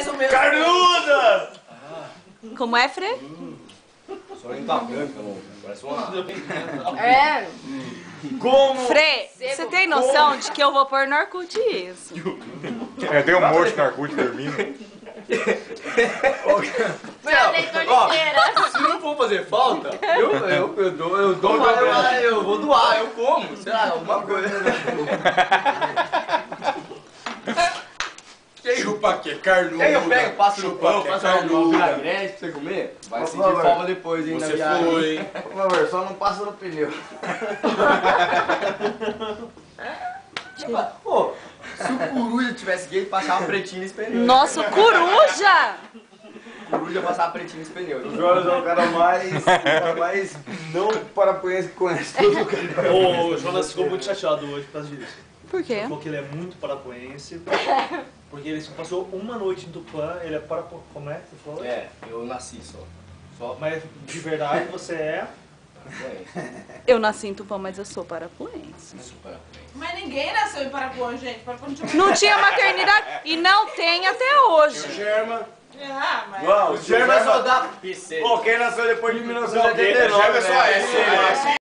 mais o meu. Carnuda! Como é, Fre? Só em tá branca, louco. Parece uma... É. Como? Fre, você tem noção de que eu vou pôr no Orkut isso? É, tem um monte no Orkut dormindo. Se não for fazer falta, eu vou doar, eu como, sei lá, alguma coisa. Chupa que carnuda. Quer que eu pego, passo no pão, que passo carnuda. no vinagrete pra você comer? Vai sentir falta depois, hein, na Você viagem. foi, hein? Por favor, só não passa no pneu. Pô, se o coruja tivesse gay, passava pretinho nesse pneu. Nossa, coruja! O coruja passava pretinho nesse pneu. O Jonas é o cara mais não parapuense que conhece todo o cara. O Jonas ficou muito chateado hoje por causa disso. Por quê? Ele falou que ele é muito parapuense. Porque ele só passou uma noite em Tupã, ele é parapuense. Como é que você falou? É, eu nasci só. Mas de verdade você é. Eu nasci em Tupã, mas eu sou parapuense. Mas ninguém nasceu em Parapuã, gente. Parapuã não tinha... Não tinha maternidade e não tem até hoje. Germa. Ah, mas... Não, O germa só dá... Pô, quem nasceu depois de 1989, Germa é só esse.